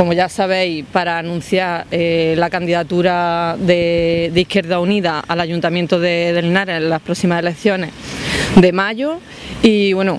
como ya sabéis, para anunciar la candidatura de Izquierda Unida al Ayuntamiento de Linares en las próximas elecciones de mayo. Y bueno,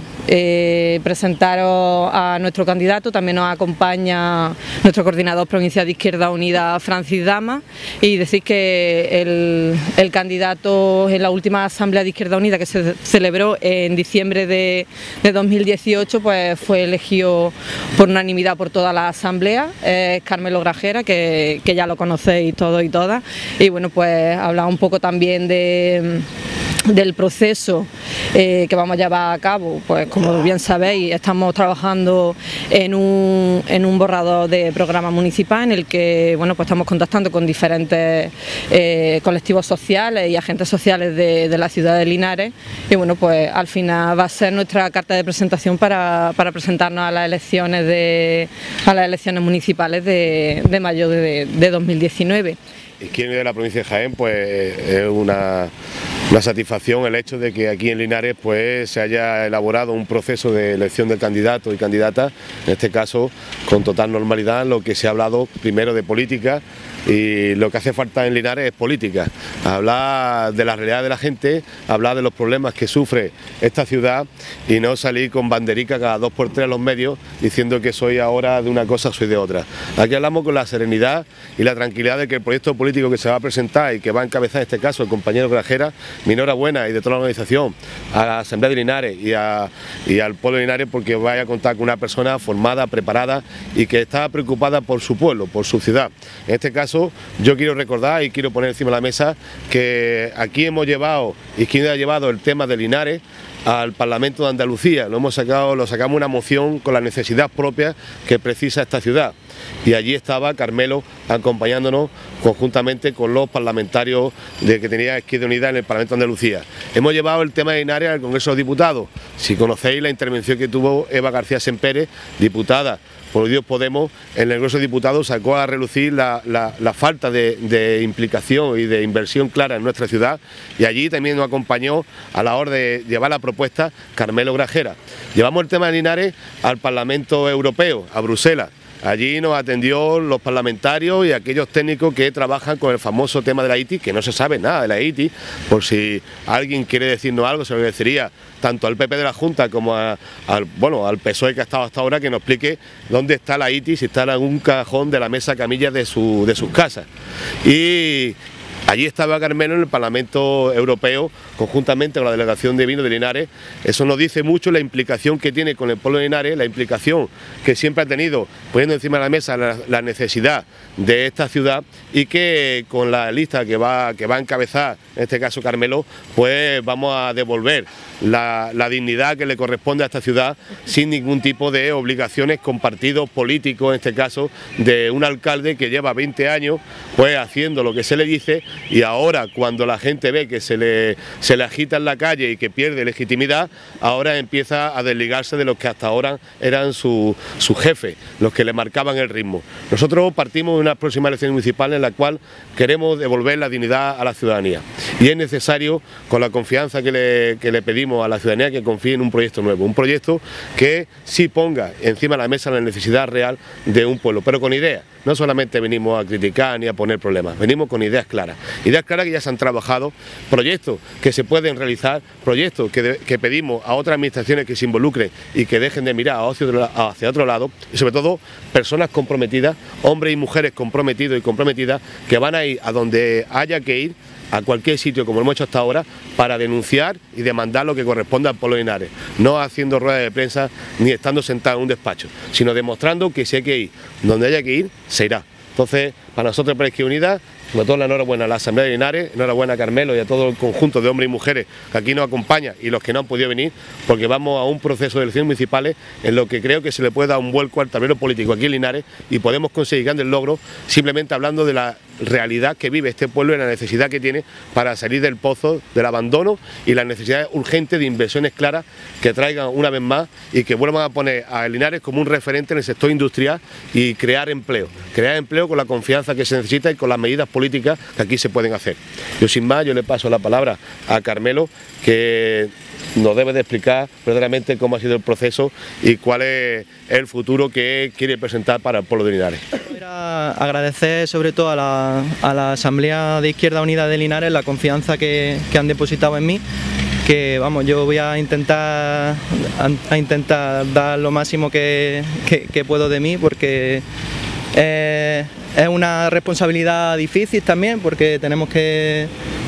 presentaros a nuestro candidato. También nos acompaña nuestro coordinador provincial de Izquierda Unida, Francis Dama, y decir que el candidato en la última asamblea de Izquierda Unida, que se celebró en diciembre de 2018, pues fue elegido por unanimidad por toda la asamblea, es Carmelo Grajera, que ya lo conocéis todos y todas. Y bueno, pues hablar un poco también del proceso que vamos a llevar a cabo. Pues como bien sabéis, estamos trabajando en un borrador de programa municipal en el que bueno, pues estamos contactando con diferentes colectivos sociales y agentes sociales de la ciudad de Linares, y bueno, pues al final va a ser nuestra carta de presentación para presentarnos a las elecciones municipales de mayo de 2019. Izquierda de la provincia de Jaén, pues es una satisfacción el hecho de que aquí en Linares pues se haya elaborado un proceso de elección de candidatos y candidatas, en este caso con total normalidad. Lo que se ha hablado primero de política, y lo que hace falta en Linares es política, hablar de la realidad de la gente, hablar de los problemas que sufre esta ciudad y no salir con banderica cada 2 por 3 a los medios diciendo que soy ahora de una cosa, soy de otra. Aquí hablamos con la serenidad y la tranquilidad de que el proyecto político que se va a presentar y que va a encabezar en este caso el compañero Grajera, mi enhorabuena y de toda la organización a la Asamblea de Linares y al pueblo de Linares, porque vaya a contar con una persona formada, preparada y que está preocupada por su pueblo, por su ciudad. En este caso yo quiero recordar y quiero poner encima de la mesa que aquí Izquierda ha llevado el tema de Linares al Parlamento de Andalucía. Lo sacamos una moción con la necesidad propia que precisa esta ciudad, y allí estaba Carmelo acompañándonos conjuntamente con los parlamentarios que tenía Izquierda Unida en el Parlamento de Andalucía. Hemos llevado el tema de Linares al Congreso de los Diputados. Si conocéis la intervención que tuvo Eva García Sempere, diputada por Unidos Podemos, en el Congreso de Diputados sacó a relucir la falta de implicación y de inversión clara en nuestra ciudad, y allí también nos acompañó a la hora de llevar la propuesta Carmelo Grajera. Llevamos el tema de Linares al Parlamento Europeo, a Bruselas. Allí nos atendió los parlamentarios y aquellos técnicos que trabajan con el famoso tema de la ITI, que no se sabe nada de la ITI, por si alguien quiere decirnos algo, se lo agradecería tanto al PP de la Junta como al PSOE que ha estado hasta ahora, que nos explique dónde está la ITI, si está en algún cajón de la mesa camilla de sus casas. Y allí estaba Carmelo en el Parlamento Europeo, conjuntamente con la Delegación de Vino de Linares. Eso nos dice mucho la implicación que tiene con el pueblo de Linares, la implicación que siempre ha tenido, poniendo encima de la mesa la necesidad de esta ciudad, y que con la lista que va a encabezar, en este caso Carmelo, pues vamos a devolver la dignidad que le corresponde a esta ciudad sin ningún tipo de obligaciones con partidos políticos, en este caso de un alcalde que lleva 20 años pues haciendo lo que se le dice, y ahora cuando la gente ve que se le agita en la calle y que pierde legitimidad, ahora empieza a desligarse de los que hasta ahora eran sus jefes, los que le marcaban el ritmo. Nosotros partimos de unas próximas elecciones municipales en la cual queremos devolver la dignidad a la ciudadanía, y es necesario, con la confianza que le pedimos a la ciudadanía, que confíe en un proyecto nuevo, un proyecto que sí ponga encima de la mesa la necesidad real de un pueblo, pero con ideas. No solamente venimos a criticar ni a poner problemas, venimos con ideas claras que ya se han trabajado, proyectos que se pueden realizar, proyectos que pedimos a otras administraciones que se involucren y que dejen de mirar hacia otro lado, y sobre todo personas comprometidas, hombres y mujeres comprometidos y comprometidas, que van a ir a donde haya que ir, a cualquier sitio, como lo hemos hecho hasta ahora, para denunciar y demandar lo que corresponde al pueblo de Linares, no haciendo ruedas de prensa ni estando sentado en un despacho, sino demostrando que si hay que ir donde haya que ir, se irá. Entonces, para nosotros, para Izquierda Unida, sobre todo la enhorabuena a la Asamblea de Linares, enhorabuena a Carmelo y a todo el conjunto de hombres y mujeres que aquí nos acompañan y los que no han podido venir, porque vamos a un proceso de elecciones municipales en lo que creo que se le puede dar un vuelco al tablero político aquí en Linares, y podemos conseguir grandes logros simplemente hablando de la realidad que vive este pueblo y la necesidad que tiene para salir del pozo del abandono y la necesidad urgente de inversiones claras que traigan una vez más y que vuelvan a poner a Linares como un referente en el sector industrial y crear empleo con la confianza que se necesita y con las medidas políticas que aquí se pueden hacer. Yo sin más, yo le paso la palabra a Carmelo, que nos debe de explicar verdaderamente cómo ha sido el proceso y cuál es el futuro que quiere presentar para el pueblo de Linares. Agradecer sobre todo a la Asamblea de Izquierda Unida de Linares la confianza que han depositado en mí, que vamos, yo voy a intentar dar lo máximo que puedo de mí, porque es una responsabilidad difícil también, porque tenemos que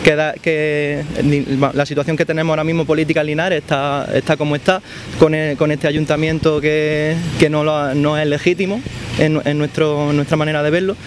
la situación que tenemos ahora mismo política en Linares está como está, con este ayuntamiento que no es legítimo en nuestra manera de verlo.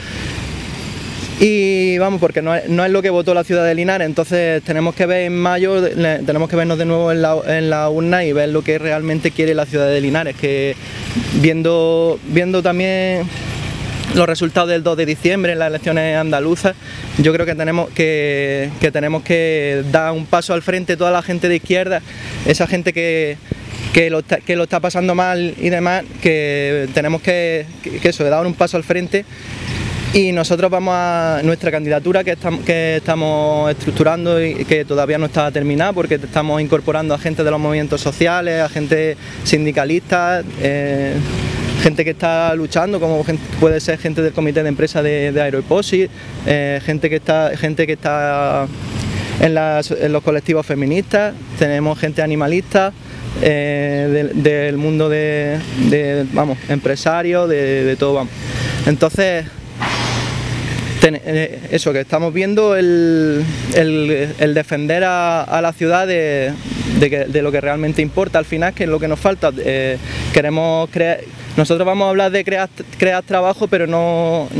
Y vamos, porque no es lo que votó la ciudad de Linares, entonces tenemos que ver en mayo, tenemos que vernos de nuevo en la urna y ver lo que realmente quiere la ciudad de Linares, que viendo también los resultados del 2 de diciembre en las elecciones andaluzas, yo creo que tenemos que dar un paso al frente toda la gente de izquierda, esa gente que lo está pasando mal y demás, que tenemos que dar un paso al frente. Y nosotros vamos a nuestra candidatura que estamos estructurando y que todavía no está terminada, porque estamos incorporando a gente de los movimientos sociales, a gente sindicalista, gente que está luchando, como puede ser gente del comité de empresa de Aeroposi, gente que está en los colectivos feministas, tenemos gente animalista, del mundo vamos, empresarios, de todo, vamos. Entonces, eso, que estamos viendo el defender a la ciudad de lo que realmente importa al final, que es lo que nos falta. Queremos crear, nosotros vamos a hablar de crear trabajo, pero no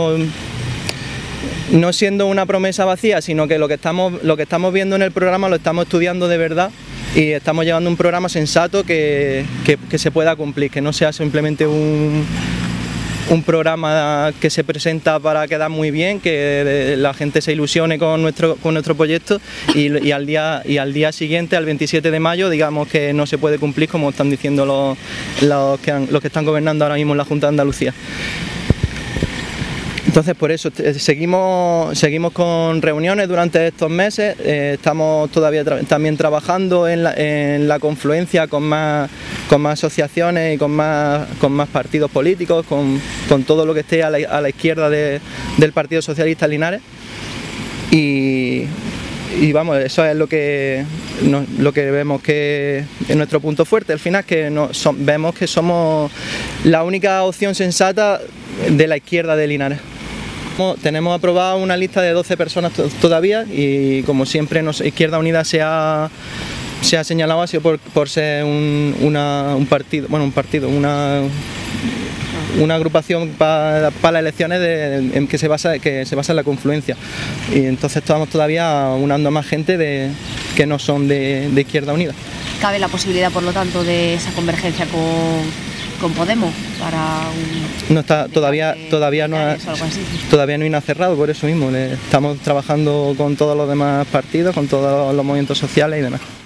siendo una promesa vacía, sino que lo que estamos viendo en el programa lo estamos estudiando de verdad y estamos llevando un programa sensato que se pueda cumplir, que no sea simplemente un programa que se presenta para quedar muy bien, que la gente se ilusione con nuestro proyecto y al día siguiente, al 27 de mayo, digamos que no se puede cumplir, como están diciendo los que están gobernando ahora mismo en la Junta de Andalucía. Entonces, por eso seguimos con reuniones durante estos meses, estamos todavía también trabajando en la confluencia con más asociaciones y con más partidos políticos, con todo lo que esté a la izquierda del Partido Socialista Linares. Y vamos, eso es lo que vemos que es nuestro punto fuerte. Al final, que vemos que somos la única opción sensata de la izquierda de Linares. Tenemos aprobada una lista de 12 personas todavía y, como siempre, Izquierda Unida se ha señalado así por ser un partido, una agrupación para las elecciones que se basa en la confluencia, y entonces estamos todavía unando a más gente que no son de Izquierda Unida. ¿Cabe la posibilidad, por lo tanto, de esa convergencia con Podemos para no está todavía no hay cerrado, por eso mismo estamos trabajando con todos los demás partidos, con todos los movimientos sociales y demás.